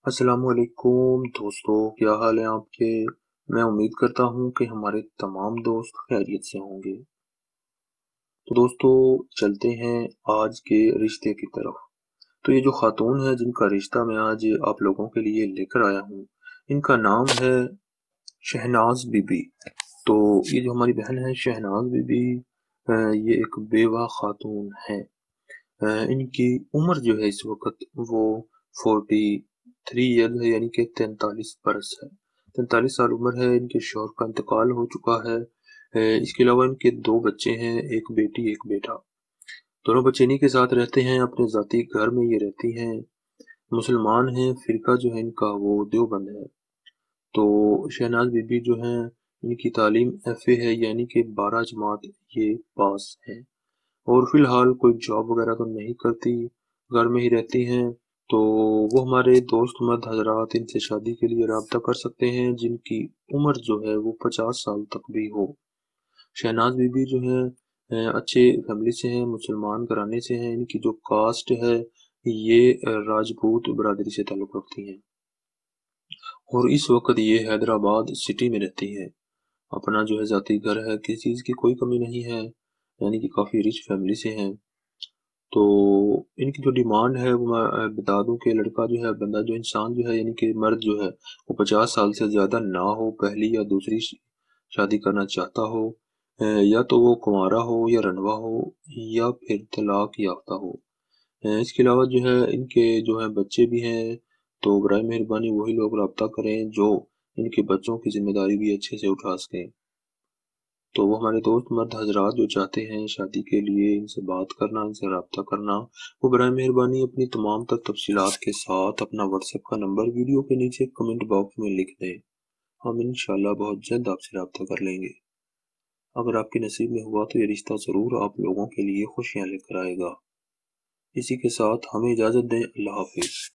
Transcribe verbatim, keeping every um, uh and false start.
अस्सलाम वालेकुम दोस्तों, क्या हाल है आपके। मैं उम्मीद करता हूँ कि हमारे तमाम दोस्त खैरियत से होंगे। तो दोस्तों, चलते हैं आज के रिश्ते की तरफ। तो ये जो खातून है जिनका रिश्ता मैं आज आप लोगों के लिए लेकर आया हूँ, इनका नाम है शहनाज बीबी। तो ये जो हमारी बहन है शहनाज बीबी, अ, ये एक बेवा खातून है। अ, इनकी उम्र जो है इस वक्त वो फोर्टी थ्री ईयर है, यानी कि तैंतालीस बरस है। तैंतालीस साल उम्र है। इनके शौहर का इंतकाल हो चुका है। अ, इसके अलावा इनके दो बच्चे हैं, एक बेटी एक बेटा। दोनों बच्चे इन्हीं के साथ रहते हैं, अपने ज़ाती घर में ये रहती हैं। मुसलमान हैं, फिरका जो है इनका वो देवबंद है। तो शहनाज बीबी जो हैं, इनकी तालीम एफ ए है, यानी कि बारह जमात ये पास है। और फिलहाल कोई जॉब वगैरह तो नहीं करती, घर में ही रहती हैं। तो वो हमारे दोस्त मर्द हजरात इनसे शादी के लिए राब्ता कर सकते हैं जिनकी उम्र जो है वो पचास साल तक भी हो। शहनाज बीबी जो है अ, अच्छे फैमिली से हैं, मुसलमान घराने से हैं। इनकी जो कास्ट है ये अ, राजपूत बरादरी से ताल्लुक़ रखती हैं और इस वक्त ये हैदराबाद सिटी में रहती है। अपना जो है ज़ाती घर है, किसी चीज़ की कोई कमी नहीं है, यानी कि काफ़ी रिच फैमिली से हैं। तो इनकी जो डिमांड है वो मैं अ, बता दूं कि लड़का जो है, बंदा जो इंसान जो है, यानी कि मर्द जो है वो पचास साल से ज़्यादा ना हो, पहली या दूसरी श- शादी करना चाहता हो, अ, या तो वो कुंवारा हो या रंडवा हो या फिर तलाक याफ्ता हो। अ, इसके अलावा जो है इनके जो है बच्चे भी हैं। तो बराए मेहरबानी वही लोग रब्ता करें जो इनके बच्चों की जिम्मेदारी भी अच्छे से उठा सकें। तो वो हमारे दोस्त मर्द हजरात जो चाहते हैं शादी के लिए इनसे बात करना, इनसे रब्ता करना, वो बराए मेहरबानी अपनी तमाम तर तफसीलात के साथ अपना व्हाट्सएप का नंबर वीडियो के नीचे कमेंट बॉक्स में लिख दें। हम इंशाल्लाह बहुत जल्द आपसे रब्ता कर लेंगे। अगर आपके नसीब में हुआ तो ये रिश्ता ज़रूर आप लोगों के लिए खुशियाँ लेकर आएगा। इसी के साथ हमें इजाज़त दें। अल्लाह हाफिज़।